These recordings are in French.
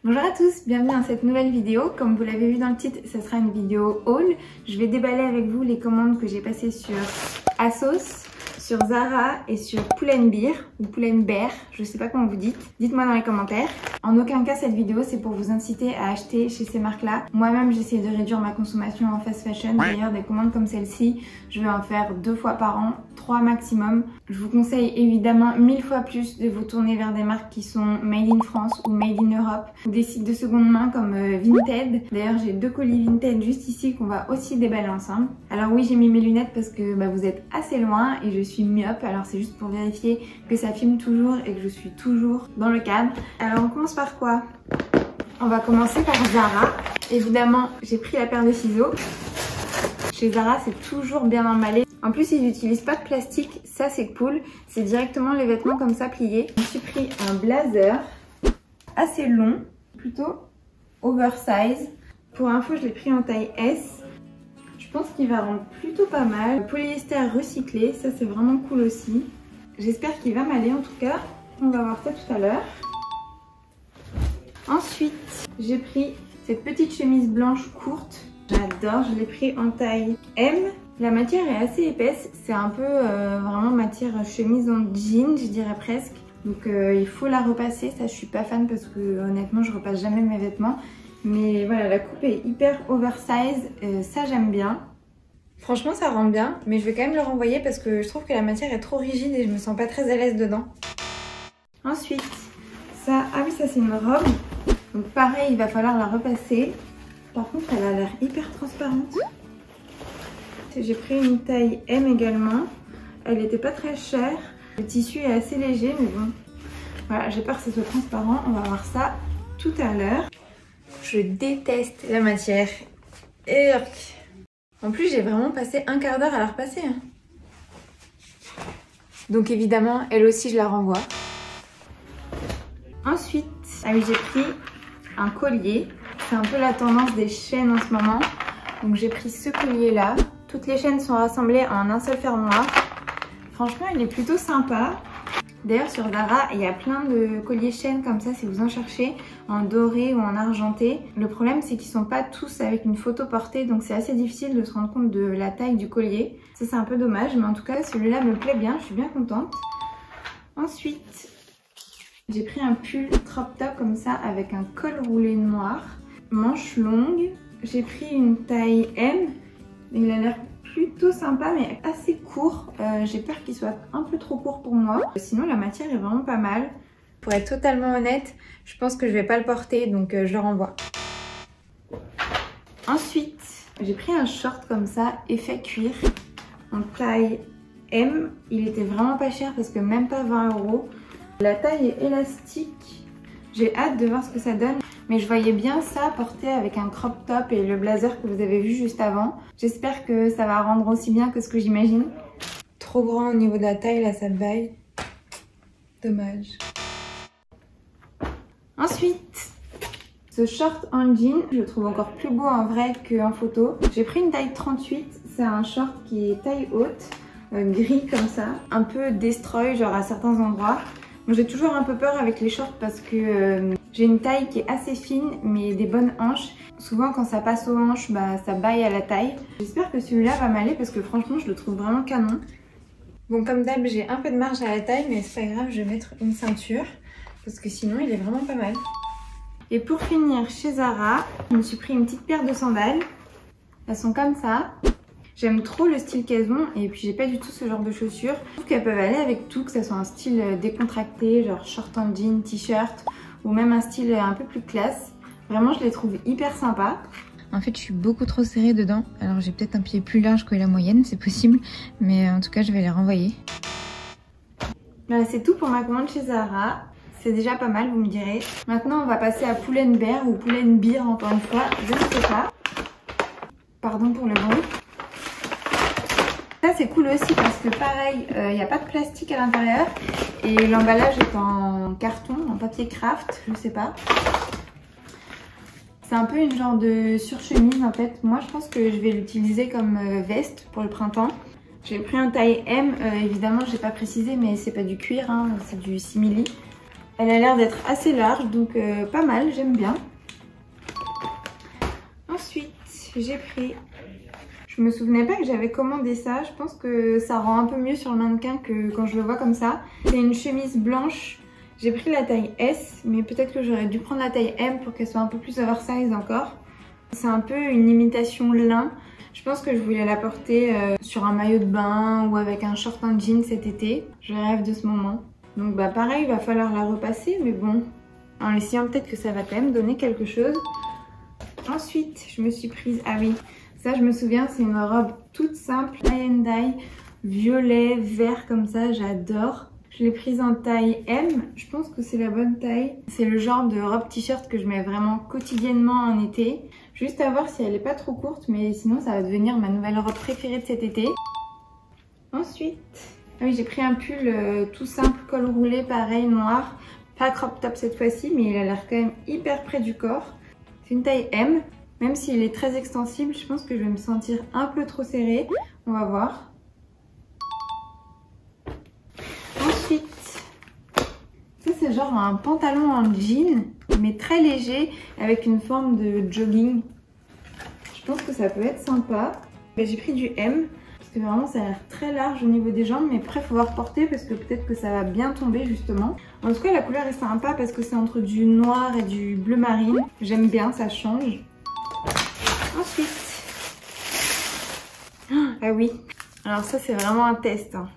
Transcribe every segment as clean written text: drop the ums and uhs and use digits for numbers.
Bonjour à tous, bienvenue dans cette nouvelle vidéo. Comme vous l'avez vu dans le titre, ce sera une vidéo haul. Je vais déballer avec vous les commandes que j'ai passées sur ASOS, sur Zara et sur Pull&Bear ou Pull&Bear, je sais pas comment vous dites. Dites-moi dans les commentaires. En aucun cas cette vidéo c'est pour vous inciter à acheter chez ces marques-là. Moi-même j'essaie de réduire ma consommation en fast fashion. D'ailleurs des commandes comme celle-ci, je vais en faire 2 fois par an, 3 maximum. Je vous conseille évidemment 1000 fois plus de vous tourner vers des marques qui sont made in France ou made in Europe ou des sites de seconde main comme Vinted. D'ailleurs j'ai 2 colis Vinted juste ici qu'on va aussi déballer ensemble. Alors oui, j'ai mis mes lunettes parce que vous êtes assez loin et je suis myope, alors c'est juste pour vérifier que ça filme toujours et que je suis toujours dans le cadre. Alors on commence par quoi? On va commencer par Zara. Évidemment j'ai pris la paire de ciseaux. Chez Zara c'est toujours bien emballé. En plus ils n'utilisent pas de plastique, ça c'est cool. C'est directement les vêtements comme ça pliés. Je me suis pris un blazer assez long, plutôt oversize. Pour info je l'ai pris en taille S. Je pense qu'il va rendre plutôt pas mal. Le polyester recyclé, ça c'est vraiment cool aussi. J'espère qu'il va m'aller en tout cas. On va voir ça tout à l'heure. Ensuite, j'ai pris cette petite chemise blanche courte. J'adore, je l'ai pris en taille M. La matière est assez épaisse. C'est un peu vraiment matière chemise en jean, je dirais presque. Donc il faut la repasser. Ça, je suis pas fan parce que honnêtement, je repasse jamais mes vêtements. Mais voilà, la coupe est hyper oversize, ça j'aime bien. Franchement ça rend bien, mais je vais quand même le renvoyer parce que je trouve que la matière est trop rigide et je me sens pas très à l'aise dedans. Ensuite, ça, ah oui ça c'est une robe. Donc pareil, il va falloir la repasser. Par contre elle a l'air hyper transparente. J'ai pris une taille M également. Elle était pas très chère. Le tissu est assez léger mais bon. Voilà, j'ai peur que ce soit transparent, on va voir ça tout à l'heure. Je déteste la matière. Urk. En plus, j'ai vraiment passé un quart d'heure à la repasser. Donc évidemment, elle aussi, je la renvoie. Ensuite, ah oui, j'ai pris un collier. C'est un peu la tendance des chaînes en ce moment. Donc j'ai pris ce collier-là. Toutes les chaînes sont rassemblées en un seul fermoir. Franchement, il est plutôt sympa. D'ailleurs sur Zara, il y a plein de colliers chaînes comme ça si vous en cherchez, en doré ou en argenté. Le problème c'est qu'ils sont pas tous avec une photo portée, donc c'est assez difficile de se rendre compte de la taille du collier. Ça c'est un peu dommage, mais en tout cas celui-là me plaît bien, je suis bien contente. Ensuite, j'ai pris un pull crop top comme ça avec un col roulé noir, manche longue. J'ai pris une taille M, il a l'air plutôt sympa mais assez court. J'ai peur qu'il soit un peu trop court pour moi. Sinon la matière est vraiment pas mal. Pour être totalement honnête, je pense que je vais pas le porter donc je le renvoie. Ensuite, j'ai pris un short comme ça, effet cuir, en taille M. Il était vraiment pas cher parce que même pas 20 €. La taille est élastique. J'ai hâte de voir ce que ça donne. Mais je voyais bien ça porté avec un crop top et le blazer que vous avez vu juste avant. J'espère que ça va rendre aussi bien que ce que j'imagine. Trop grand au niveau de la taille, là ça baille. Dommage. Ensuite, ce short en jean, je le trouve encore plus beau en vrai qu'en photo. J'ai pris une taille 38, c'est un short qui est taille haute, gris comme ça. Un peu destroy genre à certains endroits. J'ai toujours un peu peur avec les shorts parce que j'ai une taille qui est assez fine mais des bonnes hanches. Souvent quand ça passe aux hanches, ça baille à la taille. J'espère que celui-là va m'aller parce que franchement je le trouve vraiment canon. Bon comme d'hab j'ai un peu de marge à la taille mais c'est pas grave, je vais mettre une ceinture parce que sinon il est vraiment pas mal. Et pour finir chez Zara, je me suis pris une petite paire de sandales. Elles sont comme ça. J'aime trop le style qu'elles ont et puis j'ai pas du tout ce genre de chaussures. Je trouve qu'elles peuvent aller avec tout, que ça soit un style décontracté, genre short en jean, t-shirt ou même un style un peu plus classe. Vraiment je les trouve hyper sympas. En fait je suis beaucoup trop serrée dedans, alors j'ai peut-être un pied plus large que la moyenne, c'est possible, mais en tout cas je vais les renvoyer. Voilà, c'est tout pour ma commande chez Zara. C'est déjà pas mal, vous me direz. Maintenant on va passer à Pull&Bear ou Pull&Bear encore une fois, je ne sais pas. Pardon pour le bruit. Ça c'est cool aussi parce que pareil, il n'y a pas de plastique à l'intérieur et l'emballage est en carton, en papier craft, je sais pas. C'est un peu une genre de surchemise en fait. Moi je pense que je vais l'utiliser comme veste pour le printemps. J'ai pris un taille M, évidemment j'ai pas précisé mais c'est pas du cuir, hein, c'est du simili. Elle a l'air d'être assez large, donc pas mal, j'aime bien. Ensuite, j'ai pris... Je me souvenais pas que j'avais commandé ça. Je pense que ça rend un peu mieux sur le mannequin que quand je le vois comme ça. C'est une chemise blanche. J'ai pris la taille S, mais peut-être que j'aurais dû prendre la taille M pour qu'elle soit un peu plus oversize encore. C'est un peu une imitation lin. Je pense que je voulais la porter sur un maillot de bain ou avec un short en jean cet été. Je rêve de ce moment. Donc bah pareil, il va falloir la repasser, mais bon, en essayant peut-être que ça va quand même donner quelque chose. Ensuite, je me suis prise... Ah oui, ça je me souviens, c'est une robe toute simple, tie and dye, violet, vert comme ça, j'adore. Je l'ai prise en taille M, je pense que c'est la bonne taille. C'est le genre de robe t-shirt que je mets vraiment quotidiennement en été. Juste à voir si elle est pas trop courte, mais sinon ça va devenir ma nouvelle robe préférée de cet été. Ensuite, ah oui, j'ai pris un pull tout simple, col roulé, pareil, noir. Pas crop top cette fois-ci, mais il a l'air quand même hyper près du corps. C'est une taille M, même s'il est très extensible, je pense que je vais me sentir un peu trop serrée. On va voir. Ensuite, ça c'est genre un pantalon en jean, mais très léger, avec une forme de jogging. Je pense que ça peut être sympa. J'ai pris du M, parce que vraiment ça a l'air très large au niveau des jambes, mais après il faut voir porter parce que peut-être que ça va bien tomber justement. En tout cas la couleur est sympa parce que c'est entre du noir et du bleu marine. J'aime bien, ça change. Ensuite, ah oui, alors ça c'est vraiment un test. Hein.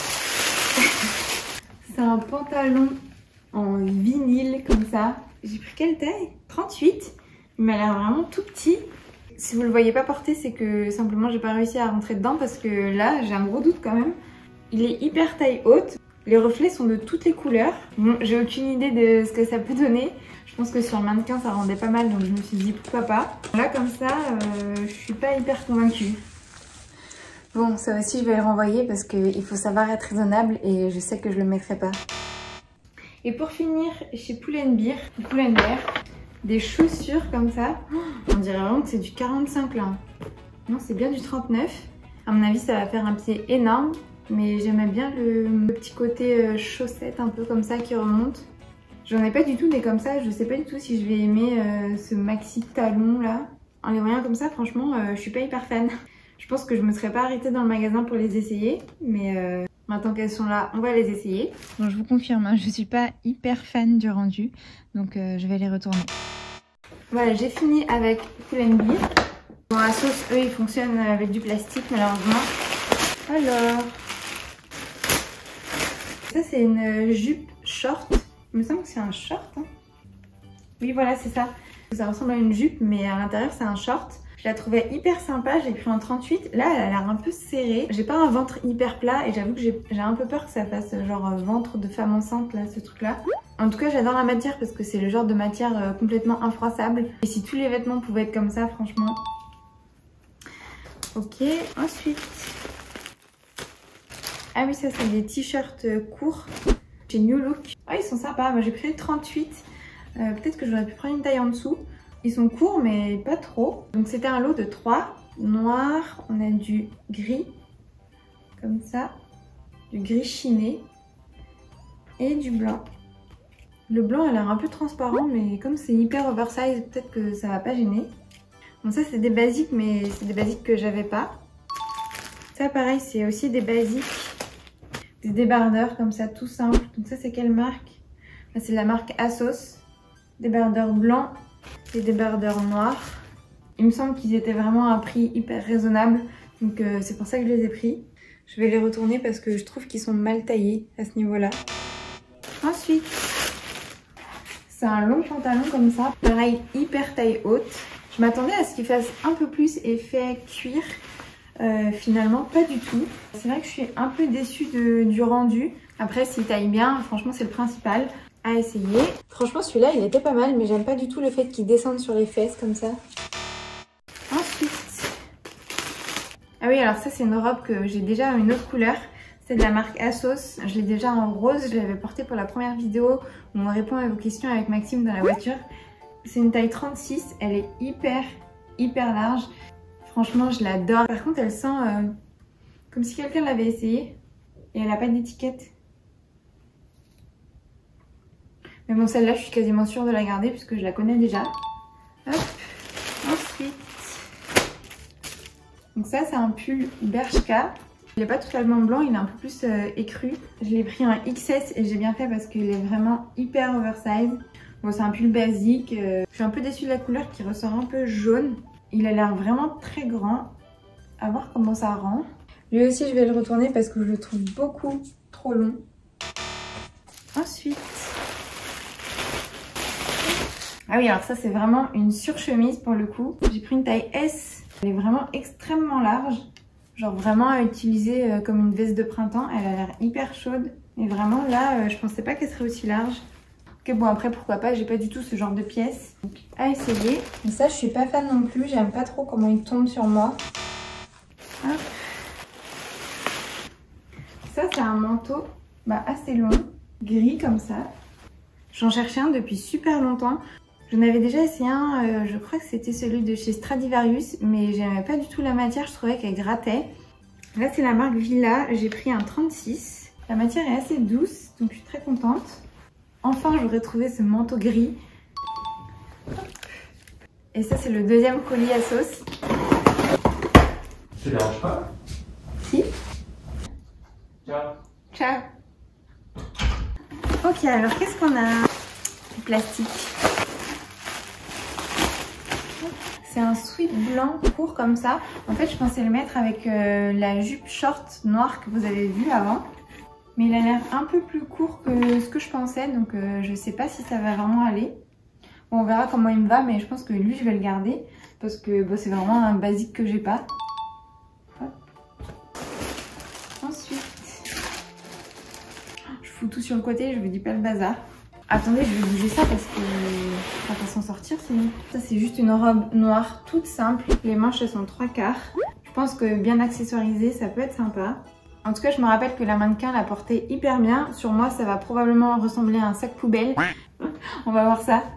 C'est un pantalon en vinyle comme ça. J'ai pris quelle taille? 38. Il m'a l'air vraiment tout petit. Si vous le voyez pas porter, c'est que simplement j'ai pas réussi à rentrer dedans parce que là j'ai un gros doute quand même. Il est hyper taille haute. Les reflets sont de toutes les couleurs. Bon, j'ai aucune idée de ce que ça peut donner. Je pense que sur le mannequin ça rendait pas mal, donc je me suis dit pourquoi pas. Là comme ça, je suis pas hyper convaincue. Bon, ça aussi je vais le renvoyer parce qu'il faut savoir être raisonnable et je sais que je le mettrai pas. Et pour finir, chez Pull&Bear, des chaussures comme ça. On dirait vraiment que c'est du 45 là. Non, c'est bien du 39. À mon avis, ça va faire un pied énorme. Mais j'aimais bien le petit côté chaussette un peu comme ça qui remonte. J'en ai pas du tout des comme ça. Je sais pas du tout si je vais aimer ce maxi talon là. En les voyant comme ça, franchement, je suis pas hyper fan. Je pense que je me serais pas arrêtée dans le magasin pour les essayer. Mais maintenant qu'elles sont là, on va les essayer. Bon, je vous confirme, hein, je suis pas hyper fan du rendu. Donc je vais les retourner. Voilà, j'ai fini avec Pull&Bear. Bon, ASOS, eux, ils fonctionnent avec du plastique malheureusement. Alors, ça c'est une jupe short. Il me semble que c'est un short. Hein. Oui, voilà, c'est ça. Ça ressemble à une jupe, mais à l'intérieur, c'est un short. Je la trouvais hyper sympa, j'ai pris en 38. Là, elle a l'air un peu serrée. J'ai pas un ventre hyper plat et j'avoue que j'ai un peu peur que ça fasse genre ventre de femme enceinte, là, ce truc-là. En tout cas, j'adore la matière parce que c'est le genre de matière complètement infroissable. Et si tous les vêtements pouvaient être comme ça, franchement. Ok, ensuite... Ah oui, ça c'est des t-shirts courts chez New Look. Ah, ils sont sympas. Moi j'ai pris le 38. Peut-être que j'aurais pu prendre une taille en dessous. Ils sont courts mais pas trop. Donc c'était un lot de 3. Noir, on a du gris. Comme ça. Du gris chiné. Et du blanc. Le blanc a l'air un peu transparent mais comme c'est hyper oversize, peut-être que ça va pas gêner. Bon, ça c'est des basiques mais c'est des basiques que j'avais pas. Ça pareil, c'est aussi des basiques. Des débardeurs comme ça, tout simple. Donc ça, c'est quelle marque? C'est la marque ASOS. Débardeurs blancs et débardeurs noirs. Il me semble qu'ils étaient vraiment à un prix hyper raisonnable. Donc c'est pour ça que je les ai pris. Je vais les retourner parce que je trouve qu'ils sont mal taillés à ce niveau-là. Ensuite, c'est un long pantalon comme ça. Pareil, hyper taille haute. Je m'attendais à ce qu'il fasse un peu plus effet cuir. Finalement pas du tout. C'est vrai que je suis un peu déçue du rendu. Après s'il taille bien, franchement c'est le principal à essayer. Franchement celui-là il était pas mal mais j'aime pas du tout le fait qu'il descende sur les fesses comme ça. Ensuite, ah oui alors ça c'est une robe que j'ai déjà une autre couleur. C'est de la marque ASOS. Je l'ai déjà en rose, je l'avais portée pour la première vidéo où on répond à vos questions avec Maxime dans la voiture. C'est une taille 36, elle est hyper large. Franchement, je l'adore. Par contre, elle sent comme si quelqu'un l'avait essayé. Et elle n'a pas d'étiquette. Mais bon, celle-là, je suis quasiment sûre de la garder puisque je la connais déjà. Hop. Ensuite, donc ça, c'est un pull Bershka. Il n'est pas totalement blanc, il est un peu plus écru. Je l'ai pris en XS et j'ai bien fait parce qu'il est vraiment hyper oversize. Bon, c'est un pull basique. Je suis un peu déçue de la couleur qui ressort un peu jaune. Il a l'air vraiment très grand. À voir comment ça rend. Lui aussi, je vais le retourner parce que je le trouve beaucoup trop long. Ensuite... Ah oui, alors ça, c'est vraiment une surchemise pour le coup. J'ai pris une taille S. Elle est vraiment extrêmement large. Genre vraiment à utiliser comme une veste de printemps. Elle a l'air hyper chaude. Et vraiment, là, je pensais pas qu'elle serait aussi large. Que bon, après, pourquoi pas, j'ai pas du tout ce genre de pièces. Donc, à essayer. Mais ça, je suis pas fan non plus. J'aime pas trop comment il tombe sur moi. Hop. Ça, c'est un manteau assez long, gris comme ça. J'en cherchais un depuis super longtemps. J'en avais déjà essayé un, je crois que c'était celui de chez Stradivarius, mais j'aimais pas du tout la matière, je trouvais qu'elle grattait. Là, c'est la marque Villa, j'ai pris un 36. La matière est assez douce, donc je suis très contente. Enfin, j'aurais trouvé ce manteau gris. Et ça, c'est le deuxième colis à sauce. Ça te dérange pas? Si. Ciao. Ciao. Ok, alors qu'est-ce qu'on a? Du plastique. C'est un sweat blanc court comme ça. En fait, je pensais le mettre avec la jupe short noire que vous avez vue avant. Mais il a l'air un peu plus court que ce que je pensais. Donc, je sais pas si ça va vraiment aller. Bon, on verra comment il me va. Mais je pense que lui, je vais le garder. Parce que c'est vraiment un basique que j'ai pas. Hop. Ensuite, je fous tout sur le côté. Je vous dis pas le bazar. Attendez, je vais bouger ça parce que on va pas s'en sortir sinon. Ça, c'est juste une robe noire toute simple. Les manches, elles sont 3/4. Je pense que bien accessoirisée, ça peut être sympa. En tout cas, je me rappelle que la mannequin la portait hyper bien. Sur moi, ça va probablement ressembler à un sac poubelle. On va voir ça.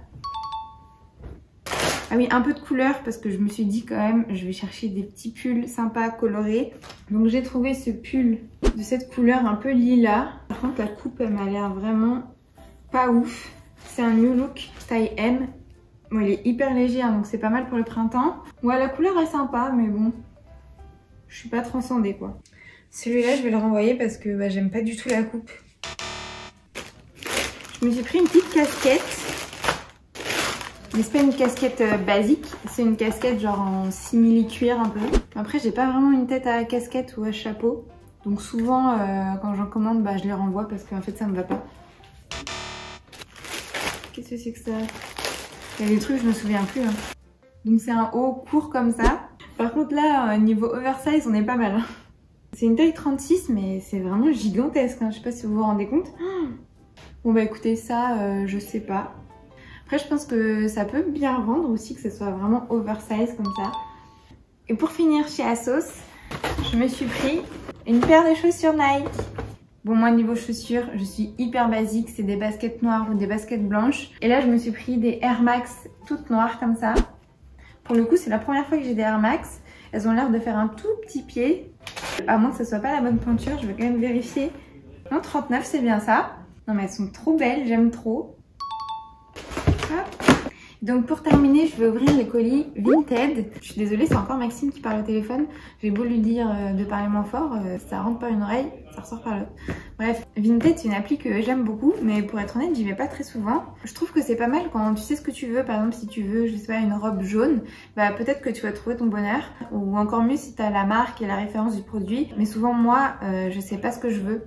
Ah oui, un peu de couleur parce que je me suis dit quand même, je vais chercher des petits pulls sympas colorés. Donc j'ai trouvé ce pull de cette couleur un peu lilas. Par contre, la coupe, elle m'a l'air vraiment... pas ouf. C'est un New Look taille M. Bon, il est hyper léger, hein, donc c'est pas mal pour le printemps. Ouais, la couleur est sympa, mais bon, je suis pas transcendée quoi. Celui-là, je vais le renvoyer parce que j'aime pas du tout la coupe. Je me suis pris une petite casquette. Mais c'est pas une casquette basique, c'est une casquette genre en simili-cuir un peu. Après, j'ai pas vraiment une tête à casquette ou à chapeau. Donc souvent, quand j'en commande, je les renvoie parce qu'en fait, ça me va pas. Qu'est-ce que c'est que ça? Il y a des trucs, je me souviens plus. Hein. Donc c'est un haut court comme ça. Par contre là, niveau oversize, on est pas mal. Hein. C'est une taille 36, mais c'est vraiment gigantesque. Hein. Je sais pas si vous vous rendez compte. Bon écoutez, ça, je sais pas. Après, je pense que ça peut bien rendre aussi, que ce soit vraiment oversize comme ça. Et pour finir chez ASOS, je me suis pris une paire de chaussures Nike. Bon, moi niveau chaussures, je suis hyper basique, c'est des baskets noires ou des baskets blanches. Et là, je me suis pris des Air Max toutes noires comme ça. Pour le coup, c'est la première fois que j'ai des Air Max. Elles ont l'air de faire un tout petit pied. À moins que ce soit pas la bonne pointure, je vais quand même vérifier. Non, 39, c'est bien ça. Non mais elles sont trop belles, j'aime trop. Hop. Donc pour terminer, je vais ouvrir les colis Vinted. Je suis désolée, c'est encore Maxime qui parle au téléphone. J'ai beau lui dire de parler moins fort, ça rentre par une oreille, ça ressort par l'autre. Bref, Vinted c'est une appli que j'aime beaucoup, mais pour être honnête, j'y vais pas très souvent. Je trouve que c'est pas mal quand tu sais ce que tu veux. Par exemple, si tu veux, je sais pas, une robe jaune, peut-être que tu vas trouver ton bonheur. Ou encore mieux si tu as la marque et la référence du produit. Mais souvent moi, je sais pas ce que je veux.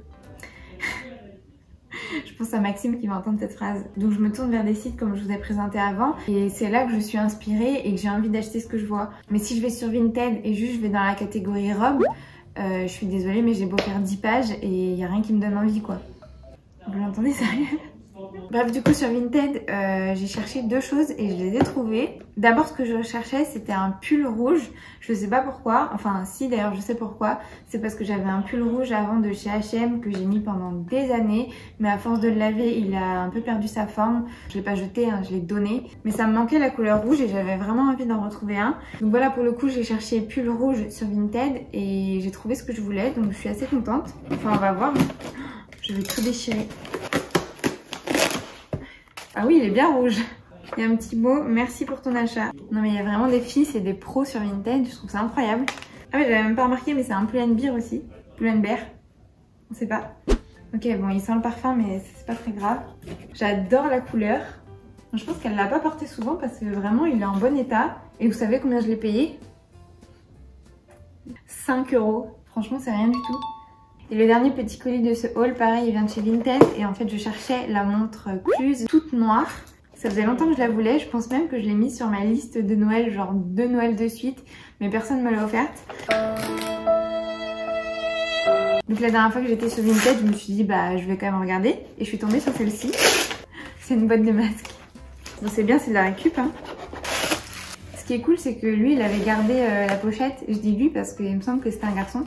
Je pense à Maxime qui va entendre cette phrase. Donc je me tourne vers des sites comme je vous ai présenté avant et c'est là que je suis inspirée et que j'ai envie d'acheter ce que je vois. Mais si je vais sur Vinted et juste je vais dans la catégorie robe, je suis désolée mais j'ai beau faire 10 pages et il n'y a rien qui me donne envie quoi. Vous l'entendez sérieux? Bref, du coup sur Vinted, j'ai cherché deux choses et je les ai trouvées. D'abord, ce que je recherchais, c'était un pull rouge. Je sais pas pourquoi, enfin si d'ailleurs je sais pourquoi. C'est parce que j'avais un pull rouge avant de chez H&M que j'ai mis pendant des années. Mais à force de le laver, il a un peu perdu sa forme. Je l'ai pas jeté, hein, je l'ai donné. Mais ça me manquait la couleur rouge et j'avais vraiment envie d'en retrouver un. Donc voilà, pour le coup, j'ai cherché pull rouge sur Vinted et j'ai trouvé ce que je voulais. Donc je suis assez contente. Enfin, on va voir. Je vais tout déchirer. Ah oui, il est bien rouge. Il y a un petit mot, merci pour ton achat. Non mais il y a vraiment des filles, c'est des pros sur Vinted, je trouve ça incroyable. Ah oui, j'avais même pas remarqué, mais c'est un Pull&Bear aussi. Pull&Bear, on sait pas. Ok, bon, il sent le parfum, mais c'est pas très grave. J'adore la couleur. Je pense qu'elle l'a pas porté souvent parce que vraiment, il est en bon état. Et vous savez combien je l'ai payé? 5 €. Franchement, c'est rien du tout. Et le dernier petit colis de ce haul, pareil, il vient de chez Vinted. Et en fait, je cherchais la montre Cluse toute noire. Ça faisait longtemps que je la voulais. Je pense même que je l'ai mise sur ma liste de Noël, genre 2 Noëls de suite. Mais personne ne me l'a offerte. Donc la dernière fois que j'étais sur Vinted, je me suis dit, bah, je vais quand même regarder. Et je suis tombée sur celle-ci. C'est une boîte de masques. Bon, c'est bien, c'est de la récup, hein. Ce qui est cool, c'est que lui, il avait gardé la pochette. Je dis lui parce qu'il me semble que c'était un garçon.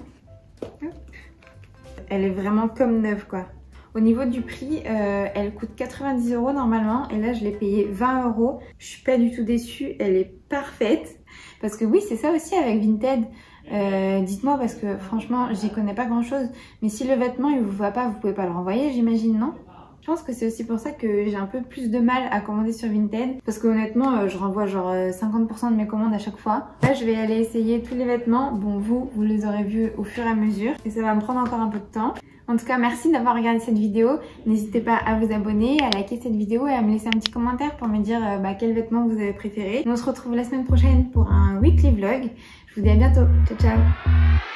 Elle est vraiment comme neuve, quoi. Au niveau du prix, elle coûte 90 € normalement. Et là, je l'ai payée 20 €. Je suis pas du tout déçue. Elle est parfaite. Parce que oui, c'est ça aussi avec Vinted. Dites-moi parce que franchement, j'y connais pas grand-chose. Mais si le vêtement, il vous va pas, vous pouvez pas le renvoyer, j'imagine, non? Je pense que c'est aussi pour ça que j'ai un peu plus de mal à commander sur Vinted. Parce que honnêtement, je renvoie genre 50% de mes commandes à chaque fois. Là, je vais aller essayer tous les vêtements. Bon, vous les aurez vus au fur et à mesure. Et ça va me prendre encore un peu de temps. En tout cas, merci d'avoir regardé cette vidéo. N'hésitez pas à vous abonner, à liker cette vidéo et à me laisser un petit commentaire pour me dire quel vêtement vous avez préféré. Nous on se retrouve la semaine prochaine pour un weekly vlog. Je vous dis à bientôt. Ciao, ciao.